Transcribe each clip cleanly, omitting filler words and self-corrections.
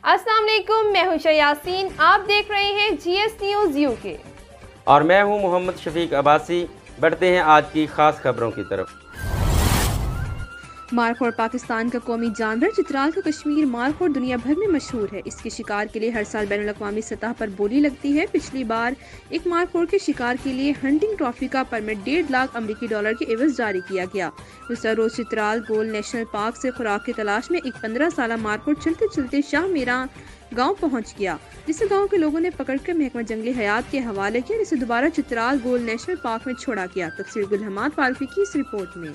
अस्सलाम वालेकुम, मैं हूं यासीन। आप देख रहे हैं GS न्यूज़ UK और मैं हूं मोहम्मद शफीक अब्बासी। बढ़ते हैं आज की खास खबरों की तरफ। मारखोर पाकिस्तान का कौमी जानवर चित्राल का कश्मीर मारखोर दुनिया भर में मशहूर है। इसके शिकार के लिए हर साल बैनुल अक़वामी सतह पर बोली लगती है। पिछली बार एक मारखोर के शिकार के लिए हंटिंग ट्रॉफी का परमिट $1.5 लाख अमेरिकी के एवज जारी किया गया। दूसरा रोज चित्राल गोल नेशनल पार्क से खुराक की तलाश में एक 15 साल मारखोर चलते चलते शाह मेरा गांव पहुंच गया, जिसे गांव के लोगों ने पकड़कर महकमा जंगली हयात के हवाले किया, जिसे दोबारा चित्राल गोल नेशनल पार्क में छोड़ा गया। तफसीर गुल हमाद फाल्फी की इस रिपोर्ट में।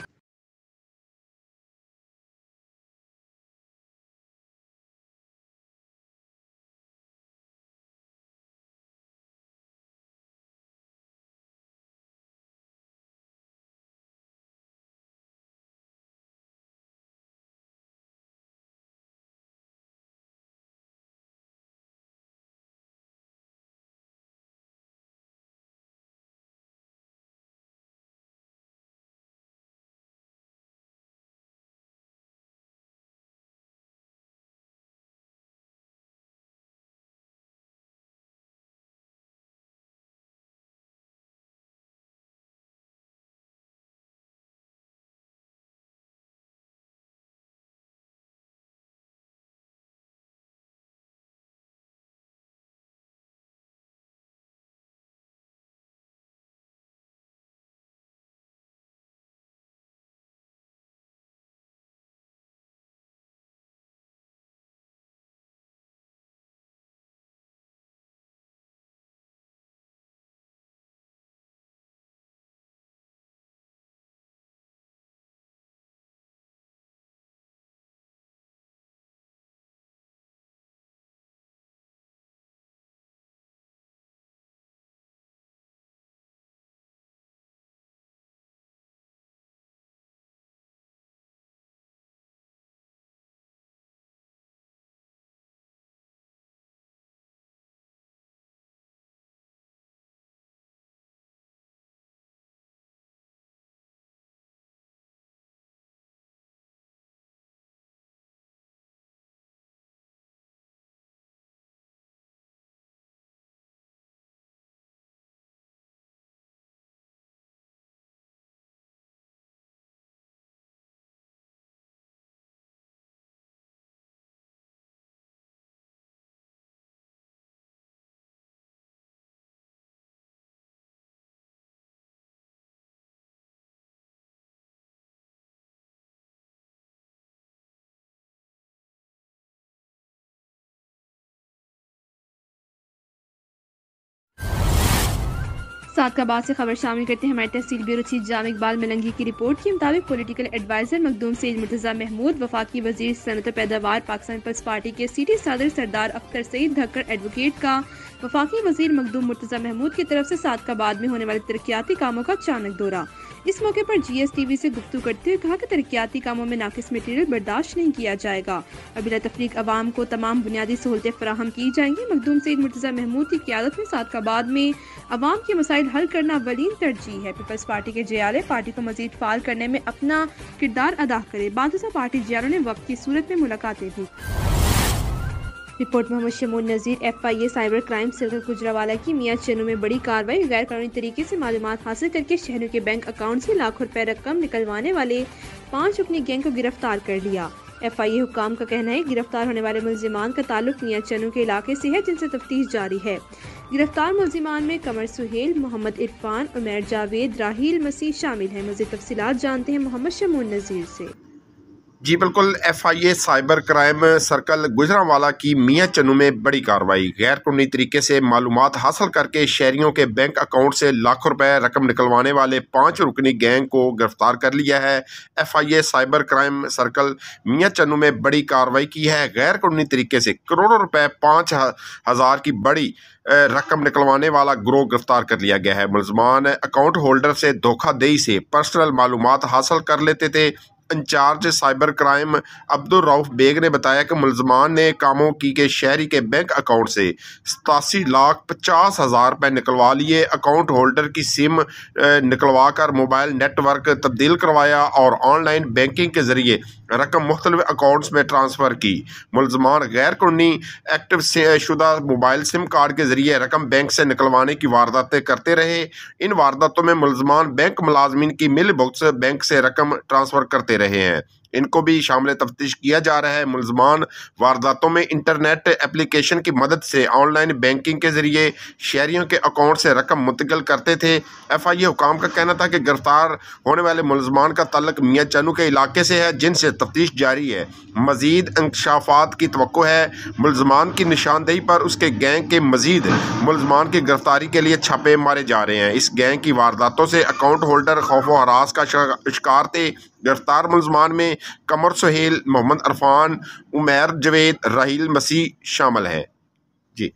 सादकाबाद से खबर शामिल करते हैं हमारे तहसील ब्यूरो चीफ जाम इकबाल मलंगी की रिपोर्ट के मुताबिक पॉलिटिकल एडवाइजर मखदूम सईद मुर्तजा महमूद, वफाकी वजीर सनत पैदावार पाकिस्तान पीपल्स पार्टी के सिटी सदर सरदार अख्तर सईद धक्कर एडवोकेट का वफाकी वजीर मखदूम मुर्तजा महमूद की तरफ से सादकाबाद में होने वाले तरक्याती कामों का अचानक दौरा। इस मौके पर GS TV से गुफ्तगू करते हुए कहा कि तरक्याती कामों में नाकिस मटीरियल बर्दाश्त नहीं किया जाएगा और बिला तफरीक अवाम को तमाम बुनियादी सहूलतें फराहम की जाएंगी। मखदूम सईद मुर्तजा महमूद की क़यादत में सादकाबाद में अवाम के मसाइल हल करना अवलीन तरजीह है। पीपल्स पार्टी के जियाले पार्टी को मजीद फाल करने में अपना किरदार अदा करे। बादशाह पार्टी जियालों ने वक्त की सूरत में मुलाकातें भी। Report Mohammad Shamoon Nazir. FIA cyber crime circle Gujranwala की मियां चन्नू में बड़ी कार्रवाई। गैर कानूनी तरीके से मालूमात हासिल करके शहरों के बैंक अकाउंट से लाखों रुपए रकम निकलवाने वाले 5 रुकनी गैंग को गिरफ्तार कर लिया। FIA हुक्काम का कहना है गिरफ्तार होने वाले मुल्जिमान का ताल्लुक मियां चन्नू के इलाके से है, जिनसे तफ्तीश जारी है। गिरफ्तार मुल्जिमान में कमर सुहेल, मोहम्मद इरफान, उमैर जावेद, राहील मसीह शामिल हैं। मज़ीद तफसीलात जानते हैं मोहम्मद शमून नज़ीर से। जी बिल्कुल, FIA cyber crime circle Gujranwala की मियां चन्नू में बड़ी कार्रवाई। गैर कानूनी तरीके से मालूमात हासिल करके शहरियों के बैंक अकाउंट से लाखों रुपए रकम निकलवाने वाले 5 रुकनी गैंग को गिरफ्तार कर लिया है। FIA cyber crime circle Mian Channu में बड़ी कार्रवाई की है। गैर कानूनी तरीके से करोड़ों रुपए 5,000 की बड़ी रकम निकलवाने वाला गिरोह गिरफ्तार कर लिया गया है। मुल्ज़मान अकाउंट होल्डर से धोखाधड़ी से पर्सनल मालूमात हासिल कर लेते थे incharge cyber crime Abdul Rauf Baig ने बताया कि मुलजमान ने कामों की के शहरी के बैंक अकाउंट से 87,50,000 रुपये निकलवा लिए। अकाउंट होल्डर की सिम निकलवा कर मोबाइल नेटवर्क तब्दील करवाया और ऑनलाइन बैंकिंग के जरिए रकम मुख्तलिफ अकाउंट्स में ट्रांसफ़र की। मुलजमान गैर कानूनी एक्टिव शुदा मोबाइल सिम कार्ड के जरिए रकम बैंक से निकलवाने की वारदातें करते रहे। इन वारदातों में मुलजमान बैंक मुलाजमीन की मिल बुक्स बैंक से रकम ट्रांसफ़र करते रहे हैं। इनको भी शामिल तफ्तीश किया जा रहा है। मुलजमान वारदातों में इंटरनेट एप्लीकेशन की मदद से ऑनलाइन बैंकिंग के जरिए शहरियों के अकाउंट से रकम मुंतकिल करते थे। FIA हुकाम का कहना था कि गिरफ्तार होने वाले मुलजमान का तल्लुक मियाँ चन्नू के इलाके से है, जिनसे तफ्तीश जारी है। मजीद इंकशाफात की तवक्को है। मुलजमान की निशानदेही पर उसके गैंग के मजीद मुलजमान की गिरफ्तारी के लिए छापे मारे जा रहे हैं। इस गैंग की वारदातों से अकाउंट होल्डर खौफ व हरास का शिकार थे। गिरफ्तार मुलजमान में कमर सुहेल, मोहम्मद अरफान, उमैर जवेद, राहिल मसीह शामिल हैं। जी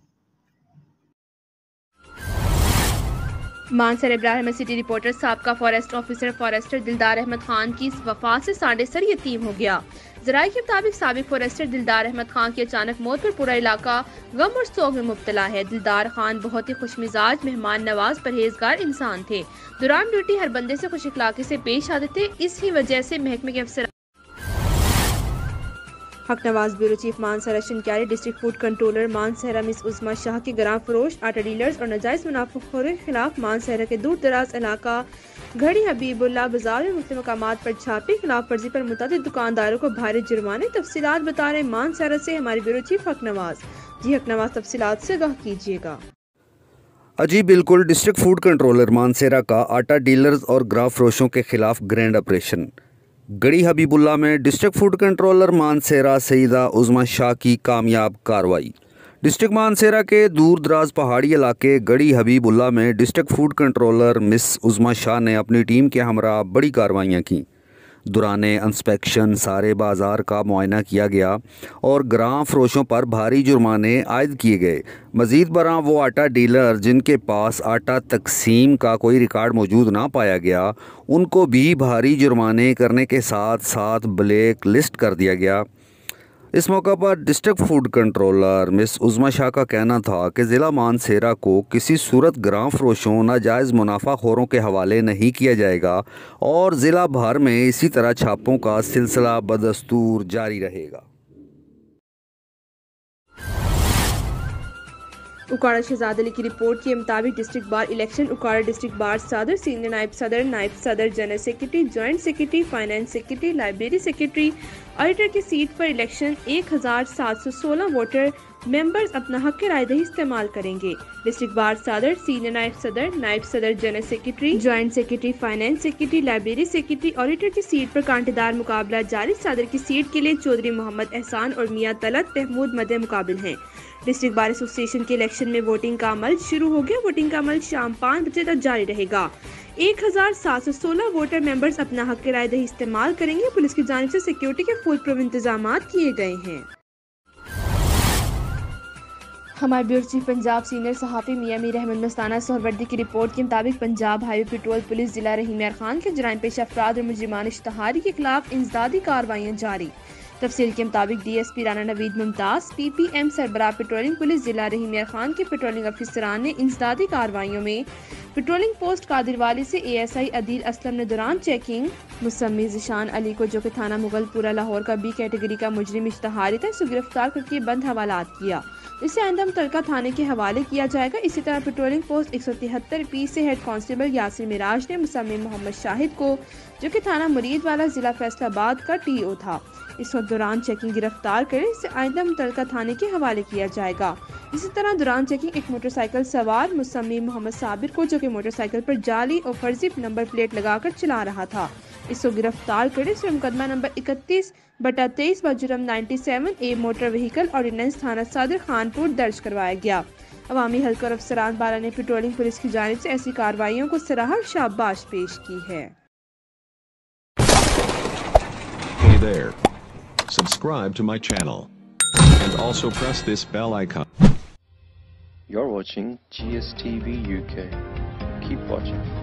मानसर इब्राहिम सिटी रिपोर्टर साबका forest officer forester Dildar Ahmed Khan की इस वफात से साढ़े सर यतीम हो गया। जराये के मुताबिक साबिक फॉरेस्टर दिलदार अहमद खान की अचानक मौत पर पूरा इलाका गम और सोग में मुब्तला है। दिलदार खान बहुत ही खुशमिजाज, मेहमान नवाज, परहेजगार इंसान थे। दौरान ड्यूटी हर बंदे से खुश इखलाकी से पेश आते थे। इसी वजह से महकमे के अफसर Haq Nawaz bureau chief Mansehra Shinkiari, district food controller Mansehra miss Usma Shah के ग्राम फरोश, आटा डीलर्स और नाजायज मुनाफाखोरों के खिलाफ मानसरा के दूर दराज इलाका घड़ी हबीबुल्ला बाजार में मुख्तलिफ मकामात पर छापे। खिलाफ वर्जी पर मुतादिद दुकानदारों को भारी जुर्माने। तफसीलात बता रहे मानसरा से हमारे ब्यूरो चीफ हक नवाज। जी हक नवाज, तफसीलात से आगाह कीजिएगा। जी बिल्कुल, डिस्ट्रिक्ट फूड कंट्रोलर मानसरा का आटा डीलर्स और ग्राम फरोशों के खिलाफ ग्रैंड ऑपरेशन। गड़ी हबीबुल्ला में district food controller Mansehra Saeeda Uzma Shah की कामयाब कार्रवाई। डिस्ट्रिक्ट मानसरा के दूर दराज पहाड़ी इलाके गड़ी हबीबुल्ला में district food controller miss Uzma Shah ने अपनी टीम के हमरा बड़ी कार्रवाइयाँ की। दौरान इंस्पेक्शन सारे बाज़ार का मुआयना किया गया और ग्राम फरोशों पर भारी जुर्माने आयद किए गए। मज़ीद बरा वो आटा डीलर जिनके पास आटा तकसीम का कोई रिकॉर्ड मौजूद ना पाया गया, उनको भी भारी जुर्माने करने के साथ साथ ब्लैक लिस्ट कर दिया गया। इस मौका पर district food controller miss Uzma Shah का कहना था कि ज़िला मानसरा को किसी सूरत ग्राम फरोशों नाजायज़ मुनाफाखोरों के हवाले नहीं किया जाएगा और ज़िला भर में इसी तरह छापों का सिलसिला बदस्तूर जारी रहेगा। उकाड़ा शहजाद अली की रिपोर्ट के मुताबिक district bar election Okara district bar सदर, सीनियर नायब सदर, general secretary, joint secretary, finance secretary, library secretary, auditor की सीट पर इलेक्शन 1716 वोटर मेंबर्स अपना हक के रायदही इस्तेमाल करेंगे। डिस्ट्रिक्ट बार सदर, सीनियर नायब सदर, general secretary, joint secretary, finance secretary, library secretary, auditor की सीट पर कांटेदार मुकाबला जारी। सदर की सीट के लिए चौधरी मोहम्मद एहसान और मियां तलत महमूद मद्दे मुकाबिल हैं। डिस्ट्रिक्ट बार एसोसिएशन के इलेक्शन में वोटिंग का अमल शुरू हो गया। वोटिंग का अमल शाम 5 बजे तक जारी रहेगा। 1716 वोटर मेंबर्स अपना हक के रायदही इस्तेमाल करेंगे। पुलिस की जानिब से सिक्योरिटी के फुल प्रूफ इंतजाम किए गए हैं। हमारे ब्यूरो चीफ पंजाब सीनियर सहाफ़ी मियां मीर अहमद मस्ताना सोहरवर्दी की रिपोर्ट के मुताबिक पंजाब हाईवे पेट्रोल पुलिस जिला रहीम यार खान के जराइम पेश अफराद और मुजरिमान इश्तहारी के खिलाफ इंसदादी कार्रवाइयाँ जारी। तफसील के मुताबिक DSP राना नवीद मुमताज़, PPM सरबराह पेट्रोलिंग पुलिस जिला रहीम यार खान के पेट्रोलिंग अफसरान ने इंसदादी कार्रवाइयों में पेट्रोलिंग पोस्ट कादिरवाली से ASI अदील असलम ने दौरान चेकिंग मुसम्मी ज़िशान अली को, जो कि थाना मुगलपुरा लाहौर का B कैटेगरी का मुजरिम इश्तहारी था, इसे गिरफ्तार करके बंद हवालात किया। इसे आइंदा मुतलका थाने के हवाले किया जाएगा। इसी तरह पेट्रोलिंग पोस्ट 173 से हेड कांस्टेबल यासिर मिराज ने मुसम्मी मोहम्मद शाहिद को, जो कि थाना मुरीद वाला जिला फैसलाबाद का TO था, इस वक्त दौरान चेकिंग गिरफ्तार कर इसे आइंदा मुतलका थाने के हवाले किया जाएगा। इसी तरह दौरान चेकिंग एक मोटरसाइकिल सवार मुसम्मी मोहम्मद साबिर को, जो कि मोटरसाइकिल पर जाली और फर्जी नंबर प्लेट लगाकर चला रहा था, इसको गिरफ्तार कर इस मुकदमा नंबर 31/23 बजुर्म 97A मोटर व्हीकल ऑर्डिनेंस थाना सदर खानपुर दर्ज करवाया गया। अवामी हल्का और अफसरान बाला ने पेट्रोलिंग पुलिस की जानिब से ऐसी कार्रवाइयों को सराहा और शाबाश पेश की है। Hey there. Subscribe to my channel and also press this bell icon. You're watching GSTV UK. Keep watching.